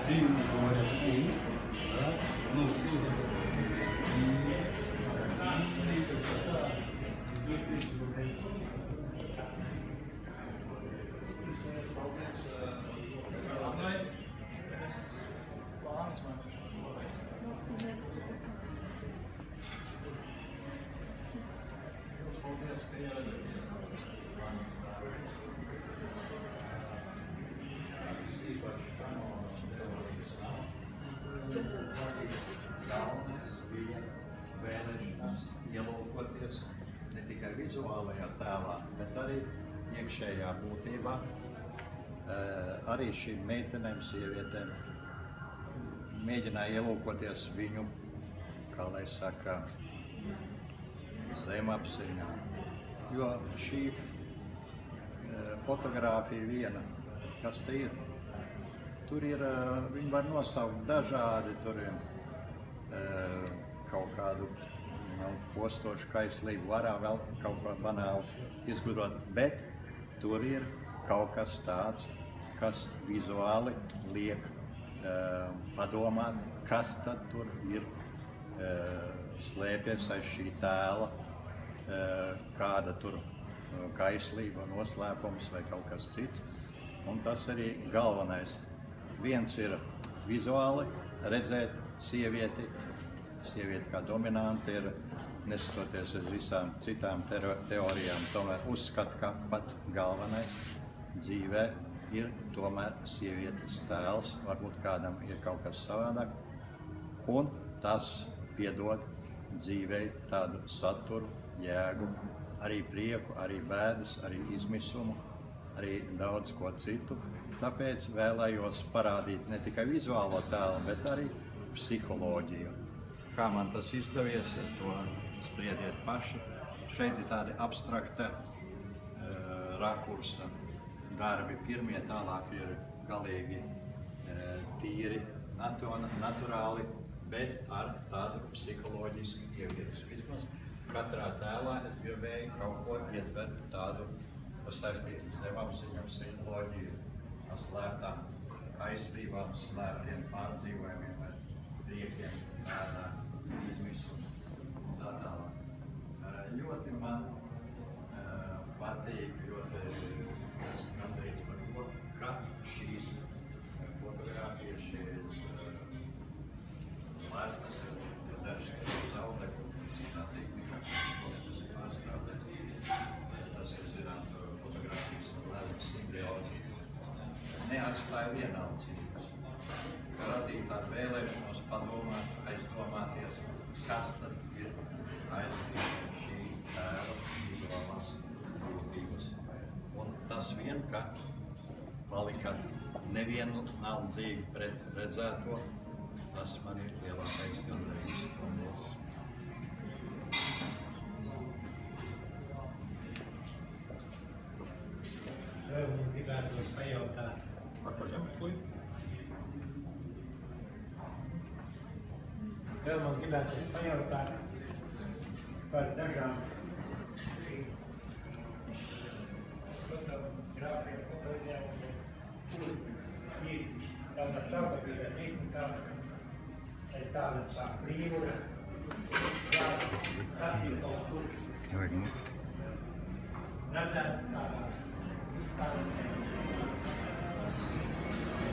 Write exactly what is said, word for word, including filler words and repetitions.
Sim, agora sim. Não sei. Vēlēšanās ielūkoties ne tikai vizuālajā tēlā, bet arī iekšējā būtībā. Arī šīm meitenēm, sievietēm mēģināja ielūkoties viņu, kā lai saka, zemapziņā. Jo šī fotogrāfija viena, kas te ir, tur ir, viņi var nosaukt dažādi, tur ir kaut kādu nu, postošu kaislību, varā vēl kaut ko banālu izgudrot, bet tur ir kaut kas tāds, kas vizuāli liek uh, padomāt, kas tad tur ir uh, slēpies aiz šī tēla, uh, kāda tur uh, kaislība, noslēpums vai kaut kas cits. Un tas arī galvenais. Viens ir vizuāli redzēt sievieti, sievieti kā dominanti ir, neskatoties uz visām citām teorijām, tomēr uzskata, ka pats galvenais dzīvē ir tomēr sievietes tēls, varbūt kādam ir kaut kas savādāk, un tas piedod dzīvei tādu saturu, jēgu, arī prieku, arī bēdas, arī izmisumu, arī daudz ko citu. Tāpēc vēlējos parādīt ne tikai vizuālo tēlu, bet arī psiholoģiju. Kā man tas izdevies, to spriediet paši. Šeit ir tādi abstrakta uh, rakursa darbi. Pirmie tālāk ir galīgi uh, tīri, natu naturāli, bet ar tādu psiholoģisku ievirzi. Vismaz katrā tēlā es gribēju kaut ko ietvert tādu, kas saistīts ar zemapziņu, psiholoģiju, ar slēptām kaislībām, slēptiem pārdzīvojumiem vai priekiem, tādā izmisumu un tā tālāk. Ļoti man uh, patīk, ļoti esmu gandarīts par to, ka šīs fotogrāfijas, šīs lēstas ir dažas zaudekļu, citā tehnikā, ko tas ir pārstrādēts. Tas ir, zinām, fotogrāfijas un lēmas simbiozija. Neatstāja vienaldzīgus, ka radīt ar vēlēšanos padomāt, aizdomāties, kas tad ir aiz šī tēla vizuālās būtības. Un tas vien, ka palika nevienaldzīgi pret redzēto, tas man ir lielākais gandarījums. Paldies! Vēl man gribētos pajautāt. Vēl man gribētos pajautāt par dažām fotogrāfiem, fotoizjēmumiem, kur ir tādā savādākā tehnikā, aiz tāda tā brīvura, kas ir kaut kur redzēts tādās izstādes.